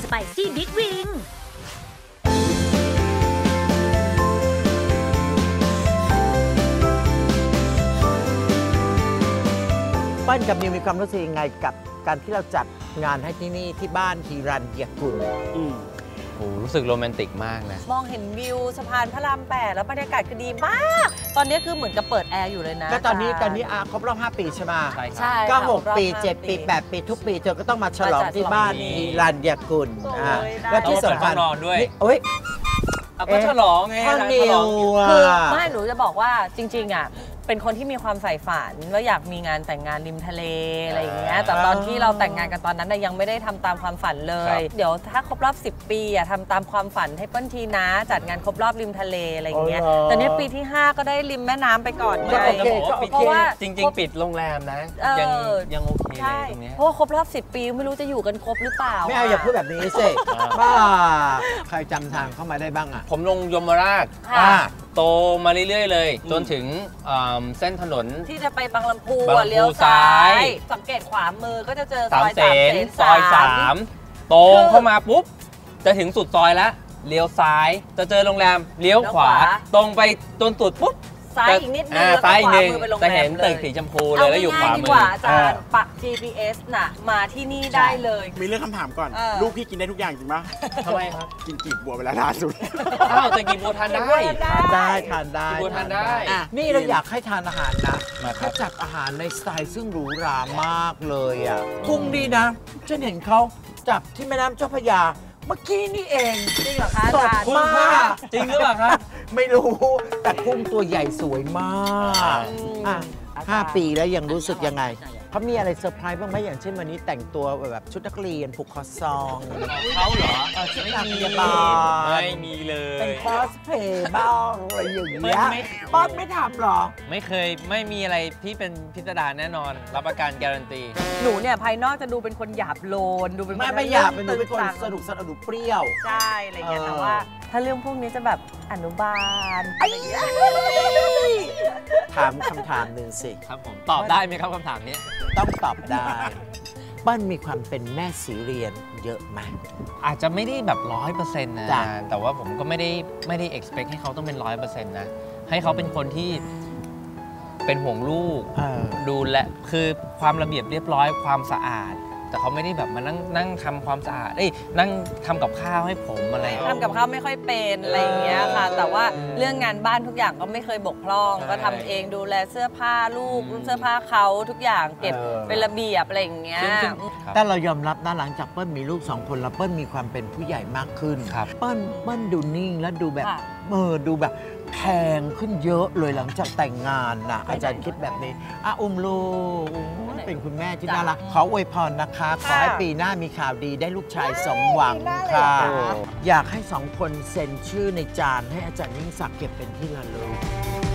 Spicy Big Wing เปิ้ลกับนิวมีความรู้สึกยังไงกับการที่เราจัดงานให้ที่นี่ที่บ้านฮิรัญญกุลโอ้รู้สึกโรแมนติกมากนะมองเห็นวิวสะพานพระราม8แล้วบรรยากาศก็ดีมากตอนนี้คือเหมือนกับเปิดแอร์อยู่เลยนะก็ตอนนี้ครบรอบ5 ปีใช่ไหมใช่ก็6 ปี 7 ปี 8 ปีทุกปีเธอก็ต้องมาฉลองที่บ้านฮิรัญญกุลและที่สำคัญด้วยก็ฉลองไงคือไม่หนูจะบอกว่าจริงๆเป็นคนที่มีความใฝ่ฝันว่าอยากมีงานแต่งงานริมทะเลอะไรอย่างเงี้ยแต่ตอนที่เราแต่งงานกันตอนนั้นยังไม่ได้ทำตามความฝันเลยเดี๋ยวถ้าครบรอบ10 ปีทำตามความฝันให้เปิ้ลทีนะจัดงานครบรอบริมทะเลอะไรอย่างเงี้ยแต่เนี้ยปีที่5ก็ได้ริมแม่น้ำไปก่อนไงเพราะว่าจริงๆปิดโรงแรมนะยังโอเคตรงนี้เพราะว่าครบรอบ10 ปีไม่รู้จะอยู่กันครบหรือเปล่าไม่เอาอย่าพูดแบบนี้สิบ้าใครจำทางเข้ามาได้บ้างผมลงยมราชโตมาเรื่อยๆเลยจนถึงเส้นถนนที่จะไปบางลำพูเลี้ยวซ้ายสังเกตขวามือก็จะเจอซอย 3 ตรงเข้ามาปุ๊บจะถึงสุดซอยแล้วเลี้ยวซ้ายจะเจอโรงแรมเลี้ยวขวาตรงไปจนสุดปุ๊บซ้ายอีกนิดนึงซ้ายอีกนึงจะเห็นตึกสีชมพูเลยแล้วอยู่ขวามืออาจารย์ปัก GPS น่ะมาที่นี่ได้เลยมีเรื่องคำถามก่อนลูกพี่กินได้ทุกอย่างจริงปะทำไมครับกินกีบบัวเวลาล่าสุดแต่กีบบัวทานได้ทานได้บัวทานได้นี่เราอยากให้ทานอาหารนะเขาจัดอาหารในสไตล์ซึ่งหรูหรามากเลยกุ้งดีนะฉันเห็นเขาจับที่แม่น้ำเจ้าพระยาเมื่อกี้นี่เองจริงเหรอคะสดมากจริงหรือเปล่าครับไม่รู้แต่กุ้งตัวใหญ่สวยมาก5 ปีแล้วยังรู้สึกยังไงเขามีอะไรเซอร์ไพรส์บ้างไหมอย่างเช่นวันนี้แต่งตัวแบบชุดนักเรียนผูกคอซองเขาเหรอชุดนักเรียนบ้าไม่มีเลยเป็นคอสเพย์บ้างอะไรอย่างเงี้ยป้อนไม่ทำหรอไม่เคยไม่มีอะไรที่เป็นพิสดารแน่นอนรับประกันการันตีหนูเนี่ยภายนอกจะดูเป็นคนหยาบโลนดูเป็นไม่หยาบเป็นคนสนุกสนุกเปรี้ยวใช่อะไรอย่างเงี้ยแต่ว่าถ้าเรื่องพวกนี้จะแบบอนุบาลถามคำถามหนึ่งสิครับผมตอบได้ไหมครับคำถามนี้ต้องตอบได้เปิ้ลมีความเป็นแม่สีเรียนเยอะไหมอาจจะไม่ได้แบบ100%นะแต่ว่าผมก็ไม่ได้ expect ให้เขาต้องเป็น100%นะให้เขาเป็นคนที่เป็นห่วงลูกดูแลคือความระเบียบเรียบร้อยความสะอาดแต่เขาไม่ได้แบบมานั่งทำความสะอาดนั่งทำกับข้าวให้ผมอะไรทำกับข้าวไม่ค่อยเป็นอะไรอย่างเงี้ยค่ะแต่ว่าเรื่องงานบ้านทุกอย่างก็ไม่เคยบกพร่องก็ทำเองดูแลเสื้อผ้าลูกเสื้อผ้าเขาทุกอย่างเก็บเป็นระเบียบอะไรอย่างเงี้ยแต่เรายอมรับนะหลังจากเปิ้ลมีลูก2 คนแล้วเปิ้ลมีความเป็นผู้ใหญ่มากขึ้นเปิ้ลดูนิ่งและดูแบบดูแบบแพงขึ้นเยอะเลยหลังจากแต่งงานนะอาจารย์คิดแบบนี้อุ้มลูกเป็นคุณแม่ที่น่ารักขออวยพรนะคะขอให้ปีหน้ามีข่าวดีได้ลูกชายสมหวังค่ะอยากให้2 คนเซ็นชื่อในจานให้อาจารย์ยิ่งศักดิ์เก็บเป็นที่ระลึก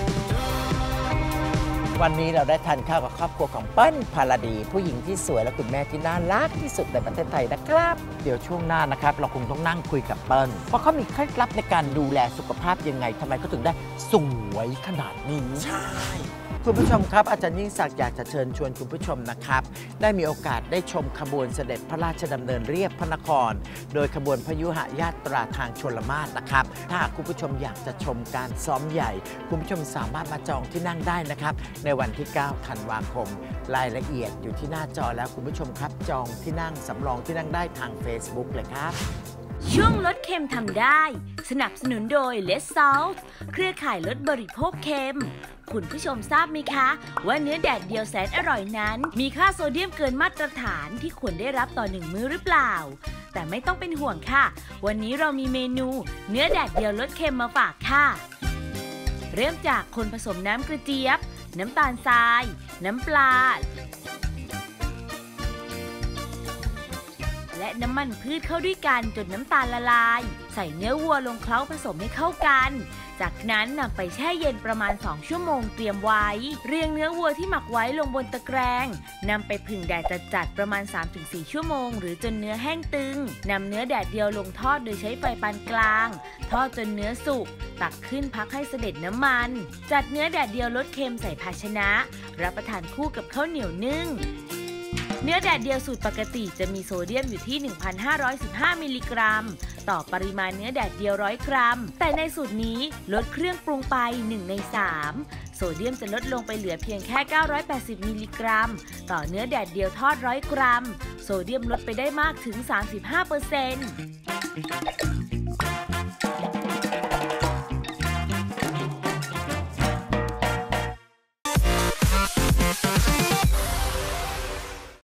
วันนี้เราได้ทานข้าวกับครอบครัวของเปิ้ลภารดีผู้หญิงที่สวยและคุณแม่ที่น่ารักที่สุดในประเทศไทยนะครับเดี๋ยวช่วงหน้านะครับเราคงต้องนั่งคุยกับเปิ้ลว่าเขามีเคล็ดลับในการดูแลสุขภาพยังไงทำไมเขาถึงได้สวยขนาดนี้ใช่คุณผู้ชมครับอาจารย์ยิ่งศักดิ์อยากจะเชิญชวนคุณผู้ชมนะครับได้มีโอกาสได้ชมขบวนเสด็จพระราชดำเนินเรียบพระนครโดยขบวนพยุหญาตราทางชลมาศนะครับถ้าคุณผู้ชมอยากจะชมการซ้อมใหญ่คุณผู้ชมสามารถมาจองที่นั่งได้นะครับในวันที่9 ธันวาคมรายละเอียดอยู่ที่หน้าจอแล้วคุณผู้ชมครับจองที่นั่งสำรองที่นั่งได้ทาง Facebook เลยครับช่วงลดเค็มทำได้สนับสนุนโดย Less Salt เครือข่ายลดบริโภคเค็มคุณผู้ชมทราบไหมคะว่าเนื้อแดดเดียวแสนอร่อยนั้นมีค่าโซเดียมเกินมาตรฐานที่ควรได้รับต่อ1 มื้อหรือเปล่าแต่ไม่ต้องเป็นห่วงค่ะวันนี้เรามีเมนูเนื้อแดดเดียวลดเค็มมาฝากค่ะเริ่มจากคนผสมน้ำกระเจี๊ยบน้ำตาลทรายน้ำปลาและน้ำมันพืชเข้าด้วยกันจนน้ำตาลละลายใส่เนื้อวัวลงเคล้าผสมให้เข้ากันจากนั้นนำไปแช่เย็นประมาณ2 ชั่วโมงเตรียมไว้เรียงเนื้อวัวที่หมักไว้ลงบนตะแกรงนำไปผึ่งแดดจัดๆประมาณ 3-4 ชั่วโมงหรือจนเนื้อแห้งตึงนำเนื้อแดดเดียวลงทอดโดยใช้ไฟปานกลางทอดจนเนื้อสุกตักขึ้นพักให้เสด็จน้ำมันจัดเนื้อแดดเดียวลดเค็มใส่ภาชนะรับประทานคู่กับข้าวเหนียวนึ่งเนื้อแดดเดียวสูตรปกติจะมีโซเดียมอยู่ที่ 1,515 มิลลิกรัมต่อปริมาณเนื้อแดดเดียว100 กรัมแต่ในสูตรนี้ลดเครื่องปรุงไป1 ใน 3โซเดียมจะลดลงไปเหลือเพียงแค่980มิลลิกรัมต่อเนื้อแดดเดียวทอด100 กรัมโซเดียมลดไปได้มากถึง 35%